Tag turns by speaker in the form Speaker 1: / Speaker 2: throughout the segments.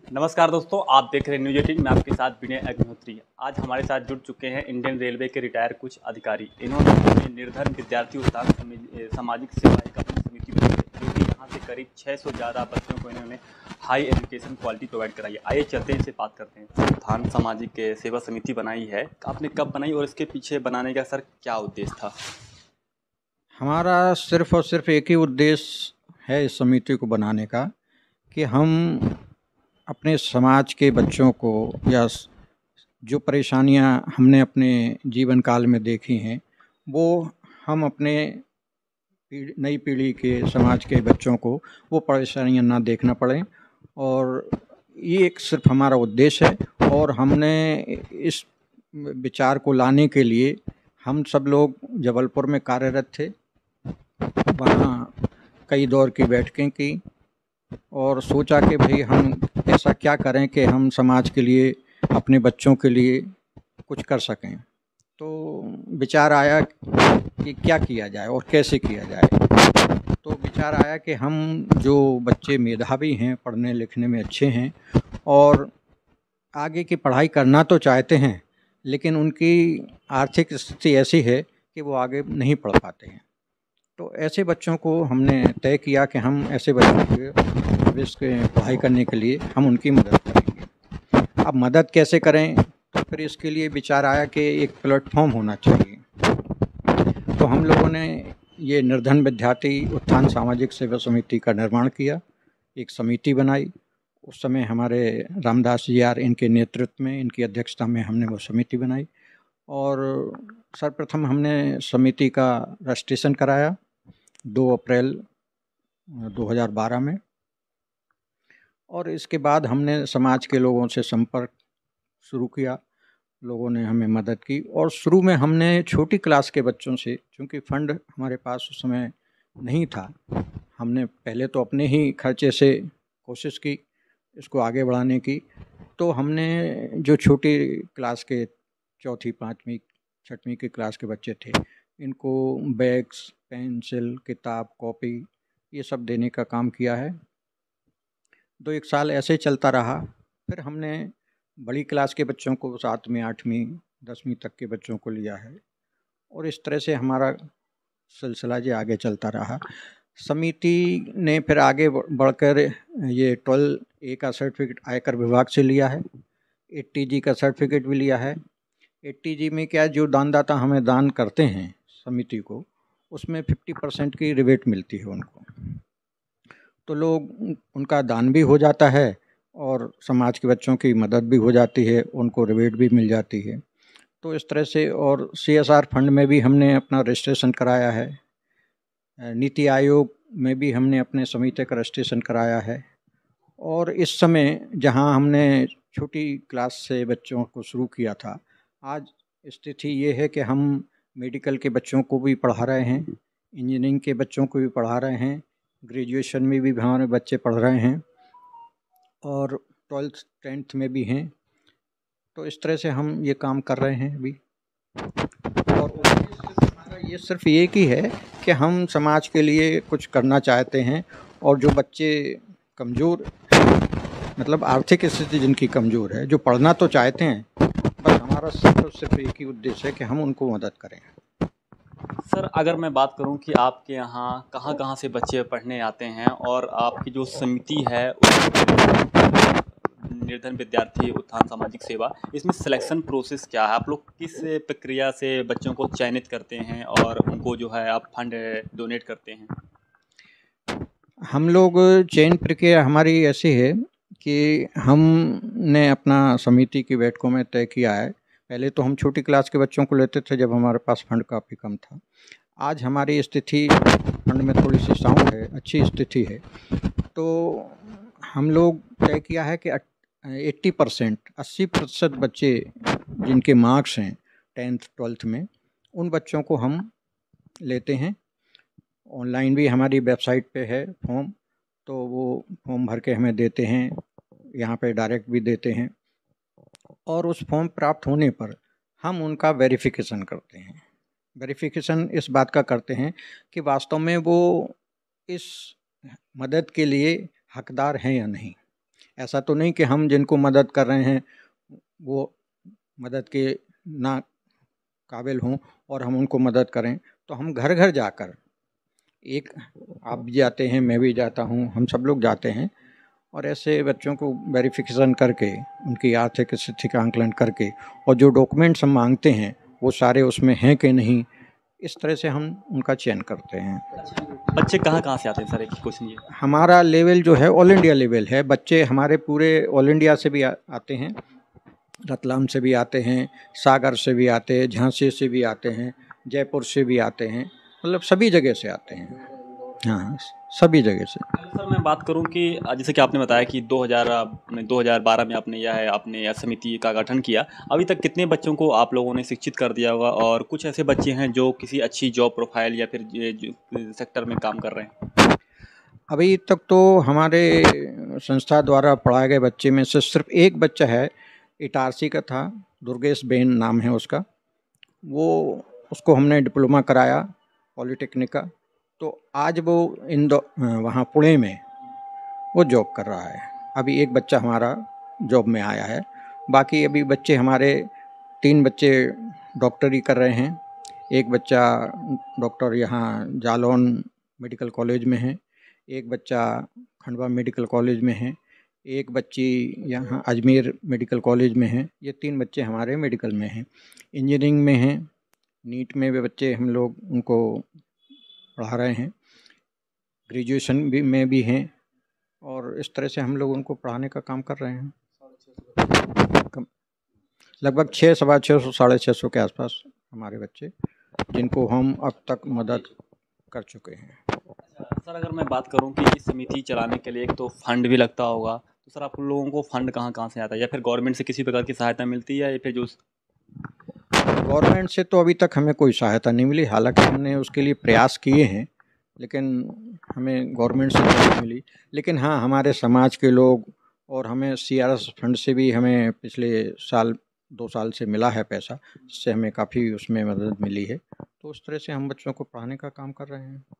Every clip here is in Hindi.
Speaker 1: नमस्कार दोस्तों, आप देख रहे हैं न्यूज 18। मैं आपके साथ विनय अग्निहोत्री। आज हमारे साथ जुड़ चुके हैं इंडियन रेलवे के रिटायर कुछ अधिकारी। इन्होंने अपने निर्धन विद्यार्थी उत्थान सामाजिक सेवा एक अपनी समिति बनाई है, जो कि यहाँ से करीब 600 ज़्यादा बच्चों को इन्होंने हाई एजुकेशन क्वालिटी प्रोवाइड कराई है। आइए चलते हैं, इनसे बात करते हैं। उत्थान सामाजिक सेवा समिति बनाई है, आपने कब बनाई और इसके पीछे बनाने का सर क्या उद्देश्य था?
Speaker 2: हमारा सिर्फ और सिर्फ एक ही उद्देश्य है इस समिति को बनाने का कि हम अपने समाज के बच्चों को या जो परेशानियां हमने अपने जीवन काल में देखी हैं वो हम अपने नई पीढ़ी के समाज के बच्चों को वो परेशानियां ना देखना पड़े, और ये एक सिर्फ हमारा उद्देश्य है। और हमने इस विचार को लाने के लिए हम सब लोग जबलपुर में कार्यरत थे, वहाँ कई दौर की बैठकें की और सोचा कि भाई हम ऐसा क्या करें कि हम समाज के लिए, अपने बच्चों के लिए कुछ कर सकें। तो विचार आया कि क्या किया जाए और कैसे किया जाए। तो विचार आया कि हम जो बच्चे मेधावी हैं, पढ़ने लिखने में अच्छे हैं और आगे की पढ़ाई करना तो चाहते हैं, लेकिन उनकी आर्थिक स्थिति ऐसी है कि वो आगे नहीं पढ़ पाते हैं, तो ऐसे बच्चों को हमने तय किया कि हम ऐसे बच्चों के भविष्य के पढ़ाई करने के लिए हम उनकी मदद करेंगे। अब मदद कैसे करें, तो फिर इसके लिए विचार आया कि एक प्लेटफॉर्म होना चाहिए। तो हम लोगों ने ये निर्धन विद्यार्थी उत्थान सामाजिक सेवा समिति का निर्माण किया, एक समिति बनाई। उस समय हमारे रामदास जी आर इनके नेतृत्व में, इनकी अध्यक्षता में हमने वो समिति बनाई और सर्वप्रथम हमने समिति का रजिस्ट्रेशन कराया 2 अप्रैल 2012 में, और इसके बाद हमने समाज के लोगों से संपर्क शुरू किया। लोगों ने हमें मदद की और शुरू में हमने छोटी क्लास के बच्चों से, क्योंकि फंड हमारे पास उस समय नहीं था, हमने पहले तो अपने ही खर्चे से कोशिश की इसको आगे बढ़ाने की। तो हमने जो छोटी क्लास के 4वीं 5वीं 6वीं की क्लास के बच्चे थे, इनको बैग्स, पेंसिल, किताब, कॉपी ये सब देने का काम किया है। 2-1 साल ऐसे चलता रहा। फिर हमने बड़ी क्लास के बच्चों को, 7वीं 8वीं 10वीं तक के बच्चों को लिया है और इस तरह से हमारा सिलसिला जी आगे चलता रहा। समिति ने फिर आगे बढ़कर ये 12A का सर्टिफिकेट आयकर विभाग से लिया है, 80G का सर्टिफिकेट भी लिया है। 80G में क्या, जो दानदाता हमें दान करते हैं समिति को, उसमें 50% की रिबेट मिलती है उनको, तो लोग उनका दान भी हो जाता है और समाज के बच्चों की मदद भी हो जाती है, उनको रिबेट भी मिल जाती है। तो इस तरह से, और CSR फंड में भी हमने अपना रजिस्ट्रेशन कराया है, नीति आयोग में भी हमने अपने समिति का रजिस्ट्रेशन कराया है। और इस समय जहां हमने छोटी क्लास से बच्चों को शुरू किया था, आज स्थिति ये है कि हम मेडिकल के बच्चों को भी पढ़ा रहे हैं, इंजीनियरिंग के बच्चों को भी पढ़ा रहे हैं, ग्रेजुएशन में भी हमारे बच्चे पढ़ रहे हैं और 12th 10th में भी हैं। तो इस तरह से हम ये काम कर रहे हैं अभी। और हमारा ये सिर्फ एक ही है कि हम समाज के लिए कुछ करना चाहते हैं, और जो बच्चे कमज़ोर, मतलब आर्थिक स्थिति जिनकी कमज़ोर है, जो पढ़ना तो चाहते हैं, बस हमारा सिर्फ एक ही उद्देश्य है कि हम उनको मदद करें।
Speaker 1: सर, अगर मैं बात करूं कि आपके यहाँ कहाँ से बच्चे पढ़ने आते हैं और आपकी जो समिति है निर्धन विद्यार्थी उत्थान सामाजिक सेवा, इसमें सिलेक्शन प्रोसेस क्या है? आप लोग किस प्रक्रिया से बच्चों को चयनित करते हैं और उनको जो है आप फंड डोनेट करते हैं?
Speaker 2: हम लोग, चयन प्रक्रिया हमारी ऐसी है कि हमने अपना समिति की बैठकों में तय किया है। पहले तो हम छोटी क्लास के बच्चों को लेते थे जब हमारे पास फंड काफ़ी कम था। आज हमारी स्थिति फंड में थोड़ी सी साउंड है, अच्छी स्थिति है, तो हम लोग तय किया है कि 80% बच्चे जिनके मार्क्स हैं 10th 12th में, उन बच्चों को हम लेते हैं। ऑनलाइन भी हमारी वेबसाइट पे है फॉर्म, तो वो फॉर्म भर के हमें देते हैं, यहाँ पे डायरेक्ट भी देते हैं, और उस फॉर्म प्राप्त होने पर हम उनका वेरिफिकेशन करते हैं। वेरिफिकेशन इस बात का करते हैं कि वास्तव में वो इस मदद के लिए हकदार हैं या नहीं। ऐसा तो नहीं कि हम जिनको मदद कर रहे हैं वो मदद के ना काबिल हों और हम उनको मदद करें। तो हम घर घर जाकर, एक आप भी जाते हैं, मैं भी जाता हूँ, हम सब लोग जाते हैं और ऐसे बच्चों को वेरिफिकेशन करके उनकी आर्थिक स्थिति का आंकलन करके और जो डॉक्यूमेंट्स हम मांगते हैं वो सारे उसमें हैं कि नहीं, इस तरह से हम उनका चयन करते हैं।
Speaker 1: बच्चे कहाँ कहाँ से आते हैं सर, एक क्वेश्चन ये।
Speaker 2: हमारा लेवल जो है ऑल इंडिया लेवल है। बच्चे हमारे पूरे ऑल इंडिया से भी आते हैं, रतलाम से भी आते हैं, सागर से भी आते हैं, झांसी से भी आते हैं, जयपुर से भी आते हैं, मतलब सभी जगह से आते हैं। हाँ, सभी जगह से।
Speaker 1: सर मैं बात करूं कि जैसे कि आपने बताया कि 2012 में आपने यह समिति का गठन किया। अभी तक कितने बच्चों को आप लोगों ने शिक्षित कर दिया होगा, और कुछ ऐसे बच्चे हैं जो किसी अच्छी जॉब प्रोफाइल या फिर सेक्टर में काम कर रहे हैं?
Speaker 2: अभी तक तो हमारे संस्था द्वारा पढ़ाए गए बच्चे में से सिर्फ एक बच्चा है, इटारसी का था, दुर्गेश बेन नाम है उसका। उसको हमने डिप्लोमा कराया पॉलिटेक्निक का, तो आज वो वहाँ पुणे में वो जॉब कर रहा है। अभी एक बच्चा हमारा जॉब में आया है। बाकी अभी बच्चे हमारे 3 बच्चे डॉक्टरी कर रहे हैं। एक बच्चा डॉक्टर यहाँ जालौन मेडिकल कॉलेज में है, एक बच्चा खंडवा मेडिकल कॉलेज में है, एक बच्ची यहाँ अजमेर मेडिकल कॉलेज में है। ये 3 बच्चे हमारे मेडिकल में हैं। इंजीनियरिंग में हैं, नीट में भी बच्चे हम लोग उनको पढ़ा रहे हैं, ग्रेजुएशन में भी हैं, और इस तरह से हम लोग उनको पढ़ाने का काम कर रहे हैं। लगभग 600, 650 के आसपास हमारे बच्चे, जिनको हम अब तक मदद कर चुके हैं।
Speaker 1: सर अगर मैं बात करूं कि इस समिति चलाने के लिए एक तो फंड भी लगता होगा, तो सर आप लोगों को फंड कहाँ कहाँ से आता है, या फिर गवर्नमेंट से किसी प्रकार की सहायता मिलती है, या फिर जो
Speaker 2: गवर्नमेंट से तो अभी तक हमें कोई सहायता नहीं मिली। हालांकि हमने उसके लिए प्रयास किए हैं, लेकिन हमें गवर्नमेंट से तो नहीं मिली। लेकिन हाँ, हमारे समाज के लोग और हमें CRS फंड से भी हमें पिछले साल 2 साल से मिला है पैसा, जिससे हमें काफ़ी उसमें मदद मिली है। तो उस तरह से हम बच्चों को पढ़ाने का काम कर रहे हैं।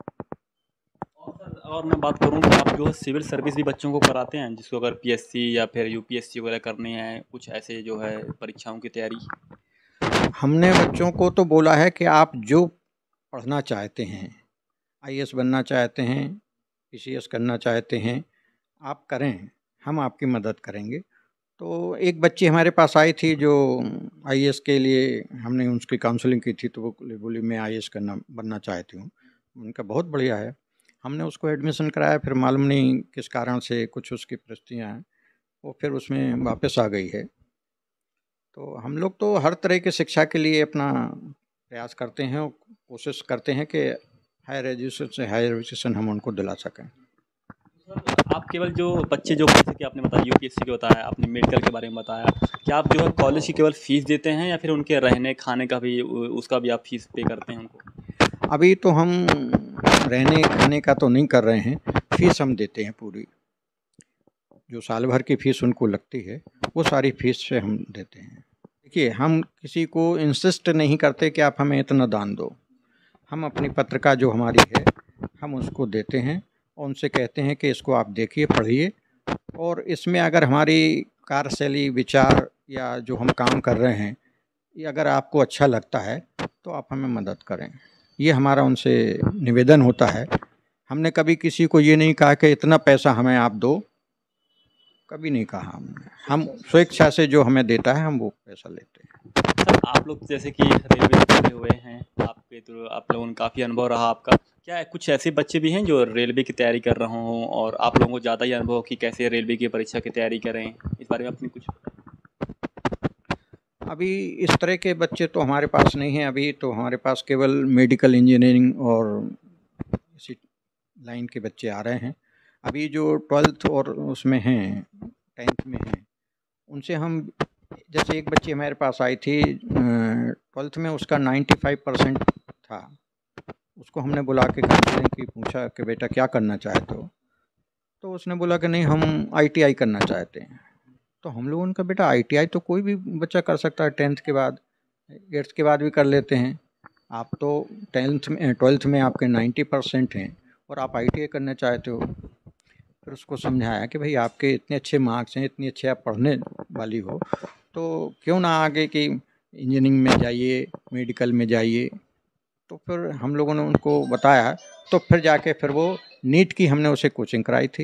Speaker 1: और मैं बात करूं कि आप जो है सिविल सर्विस भी बच्चों को कराते हैं, जिसको अगर PSC या फिर UPSC वगैरह करनी है, कुछ ऐसे जो है परीक्षाओं की तैयारी?
Speaker 2: हमने बच्चों को तो बोला है कि आप जो पढ़ना चाहते हैं, IAS बनना चाहते हैं, PCS करना चाहते हैं, आप करें, हम आपकी मदद करेंगे। तो एक बच्ची हमारे पास आई थी जो IAS के लिए, हमने उसकी काउंसलिंग की थी, तो वो बोली मैं IAS बनना चाहती हूँ। उनका बहुत बढ़िया है। हमने उसको एडमिशन कराया, फिर मालूम नहीं किस कारण से कुछ उसकी परिस्थितियाँ हैं, वो फिर उसमें वापस आ गई है। तो हम लोग तो हर तरह की शिक्षा के लिए अपना प्रयास करते हैं और कोशिश करते हैं कि हायर एजुकेशन हम उनको दिला सकें।
Speaker 1: आप केवल जो बच्चे जो जैसे कि आपने बताया UPSC के बताया, आपने मेडिकल के बारे में बताया, क्या आप जो है कॉलेज की केवल फ़ीस देते हैं, या फिर उनके रहने खाने का भी उसका भी आप फीस पे करते हैं उनको?
Speaker 2: अभी तो हम रहने खाने का तो नहीं कर रहे हैं, फ़ीस हम देते हैं पूरी। जो साल भर की फ़ीस उनको लगती है, वो सारी फ़ीस से हम देते हैं। देखिए, हम किसी को इंसिस्ट नहीं करते कि आप हमें इतना दान दो। हम अपनी पत्रिका जो हमारी है, हम उसको देते हैं और उनसे कहते हैं कि इसको आप देखिए, पढ़िए, और इसमें अगर हमारी कार्यशैली, विचार या जो हम काम कर रहे हैं, ये अगर आपको अच्छा लगता है तो आप हमें मदद करें। ये हमारा उनसे निवेदन होता है। हमने कभी किसी को ये नहीं कहा कि इतना पैसा हमें आप दो, कभी नहीं कहा हमने। हम स्वेच्छा से जो हमें देता है हम वो पैसा लेते हैं।
Speaker 1: सर आप लोग जैसे कि रेलवे में जुड़े हुए हैं, आपके तो आप लोगों ने काफ़ी अनुभव रहा आपका, क्या कुछ ऐसे बच्चे भी हैं जो रेलवे की तैयारी कर रहे हों, और आप लोगों को ज़्यादा ही अनुभव कि कैसे रेलवे की परीक्षा की तैयारी करें, इस बारे में अपनी कुछ?
Speaker 2: अभी इस तरह के बच्चे तो हमारे पास नहीं हैं। अभी तो हमारे पास केवल मेडिकल इंजीनियरिंग और इसी लाइन के बच्चे आ रहे हैं। अभी जो 12th और उसमें हैं, 10th में हैं, उनसे हम, जैसे एक बच्ची हमारे पास आई थी 12th में, उसका 95% था। उसको हमने बुला के काउंसलिंग की, पूछा कि बेटा क्या करना चाहते हो, तो उसने बोला कि नहीं, हम ITI करना चाहते हैं। तो हम लोगों ने कहा बेटा ITI तो कोई भी बच्चा कर सकता है, 10th के बाद, 8th के बाद भी कर लेते हैं। आप तो 12th में आपके 90% हैं और आप ITI करना चाहते हो। फिर उसको समझाया कि भाई आपके इतने अच्छे मार्क्स हैं, इतनी अच्छे आप पढ़ने वाली हो, तो क्यों ना आगे कि इंजीनियरिंग में जाइए, मेडिकल में जाइए। तो फिर हम लोगों ने उनको बताया, तो फिर जाके फिर वो नीट की हमने उसे कोचिंग कराई थी,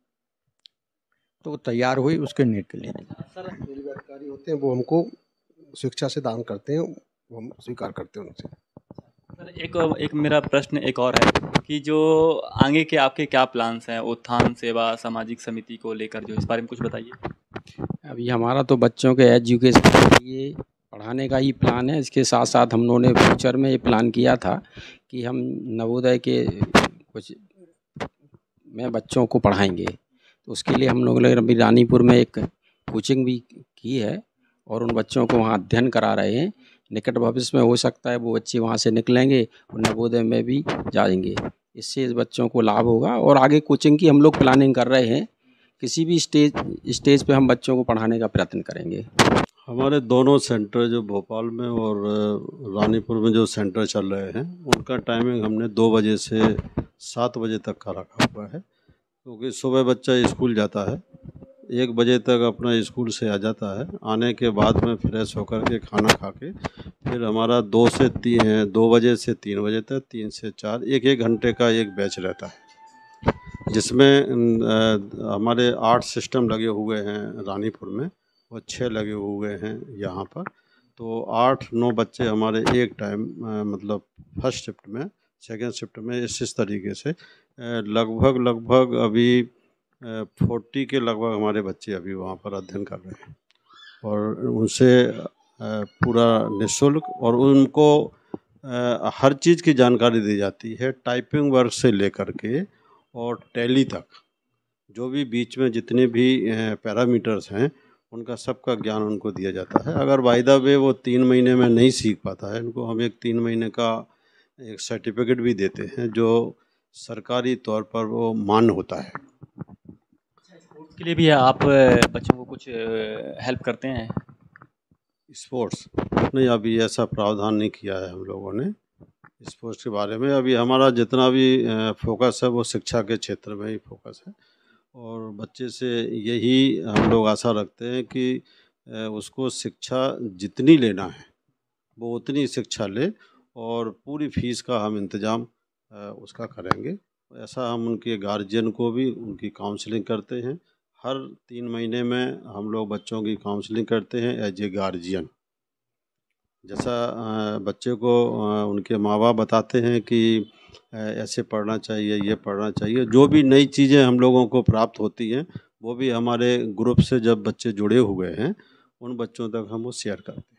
Speaker 2: तो वो तैयार हुई उसके नीट के लिए।
Speaker 3: सर रेलवे अधिकारी होते हैं वो हमको शिक्षा से दान करते हैं, वो हम स्वीकार करते हैं उनसे।
Speaker 1: सर एक मेरा प्रश्न एक और है कि जो आगे के आपके क्या प्लान्स हैं उत्थान सेवा सामाजिक समिति को लेकर, जो इस बारे में कुछ बताइए।
Speaker 4: अभी हमारा तो बच्चों के एजुकेशन के लिए पढ़ाने का ही प्लान है। इसके साथ साथ हम लोगों ने फ्यूचर में ये प्लान किया था कि हम नवोदय के कुछ में बच्चों को पढ़ाएंगे। तो उसके लिए हम लोगों ने अभी रानीपुर में एक कोचिंग भी की है और उन बच्चों को वहाँ अध्ययन करा रहे हैं। निकट भविष्य में हो सकता है वो बच्चे वहाँ से निकलेंगे और नवोदय में भी जाएंगे। इससे इस बच्चों को लाभ होगा और आगे कोचिंग की हम लोग प्लानिंग कर रहे हैं। किसी भी स्टेज पे हम बच्चों को पढ़ाने का प्रयत्न करेंगे।
Speaker 5: हमारे दोनों सेंटर जो भोपाल में और रानीपुर में जो सेंटर चल रहे हैं उनका टाइमिंग हमने 2 बजे से 7 बजे तक का रखा हुआ है, क्योंकि सुबह बच्चा स्कूल जाता है, 1 बजे तक अपना स्कूल से आ जाता है। आने के बाद में फ्रेश होकर के खाना खा के फिर हमारा 2 बजे से 3 बजे तक, 3 से 4 1 घंटे का एक बैच रहता है, जिसमें हमारे 8 सिस्टम लगे हुए हैं रानीपुर में और 6 लगे हुए हैं यहाँ पर। तो 8-9 बच्चे हमारे एक टाइम मतलब फर्स्ट शिफ्ट में, सेकेंड शिफ्ट में इस तरीके से लगभग अभी 40 के लगभग हमारे बच्चे अभी वहाँ पर अध्ययन कर रहे हैं और उनसे पूरा निःशुल्क और उनको हर चीज़ की जानकारी दी जाती है, टाइपिंग वर्क से लेकर के और टैली तक, जो भी बीच में जितने भी पैरामीटर्स हैं उनका सबका ज्ञान उनको दिया जाता है। अगर बाय द वे वो 3 महीने में नहीं सीख पाता है, उनको हम एक 3 महीने का एक सर्टिफिकेट भी देते हैं जो सरकारी तौर पर वो मान्य होता है।
Speaker 1: स्पोर्ट्स के लिए भी आप बच्चों को कुछ हेल्प करते हैं?
Speaker 5: स्पोर्ट्स नहीं, अभी ऐसा प्रावधान नहीं किया है हम लोगों ने स्पोर्ट्स के बारे में। अभी हमारा जितना भी फोकस है वो शिक्षा के क्षेत्र में ही फोकस है और बच्चे से यही हम लोग आशा रखते हैं कि उसको शिक्षा जितनी लेना है वो उतनी शिक्षा ले और पूरी फीस का हम इंतज़ाम उसका करेंगे। ऐसा हम उनके गार्जियन को भी उनकी काउंसलिंग करते हैं। हर 3 महीने में हम लोग बच्चों की काउंसलिंग करते हैं एज ए गार्जियन। जैसा बच्चे को उनके माँ बाप बताते हैं कि ऐसे पढ़ना चाहिए, ये पढ़ना चाहिए, जो भी नई चीज़ें हम लोगों को प्राप्त होती हैं वो भी हमारे ग्रुप से जब बच्चे जुड़े हुए हैं उन बच्चों तक हम वो शेयर करते हैं।